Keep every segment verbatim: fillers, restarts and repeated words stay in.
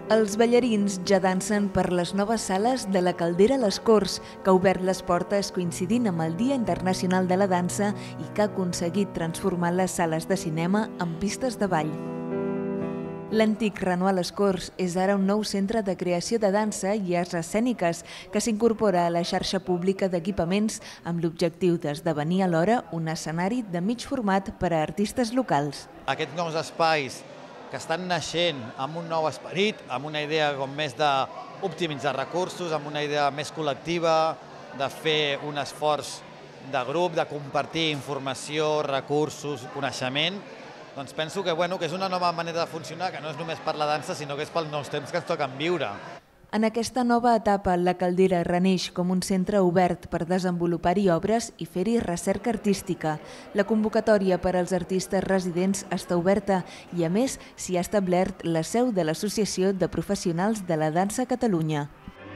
Els ballarins ja dansen per les noves sales de la Caldera Les Corts, que ha obert les portes coincidint amb el Dia Internacional de la Dansa i que ha aconseguit transformar les sales de cinema en pistes de ball. L'antic Renoir Les Corts és ara un nou centre de creació de dansa i arts escèniques que s'incorpora a la xarxa pública d'equipaments amb l'objectiu d'esdevenir alhora un escenari de mig format per a artistes locals. Aquests nous espais que estan naixent amb un nou esperit, amb una idea com més d'optimitzar recursos, amb una idea més col·lectiva, de fer un esforç de grup, de compartir informació, recursos, coneixement, doncs penso que, bueno, que és una nova manera de funcionar, que no és només per la dansa, sinó que és pels nous temps que ens toquen viure. En aquesta nova etapa, la Caldera reneix com un centre obert per desenvolupar-hi obres i fer-hi recerca artística. La convocatòria per als artistes residents està oberta i, a més, s'hi ha establert la seu de l'Associació de Professionals de la Dansa a Catalunya.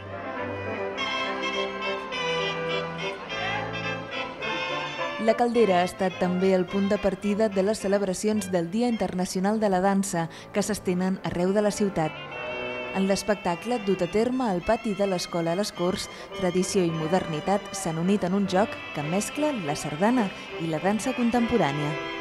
La Caldera ha estat també el punt de partida de les celebracions del Dia Internacional de la Dansa, que s'estenen arreu de la ciutat. En l'espectacle dut a terme al pati de l'Escola Les Corts, tradició i modernitat s'han unit en un joc que mescla la sardana i la dansa contemporània.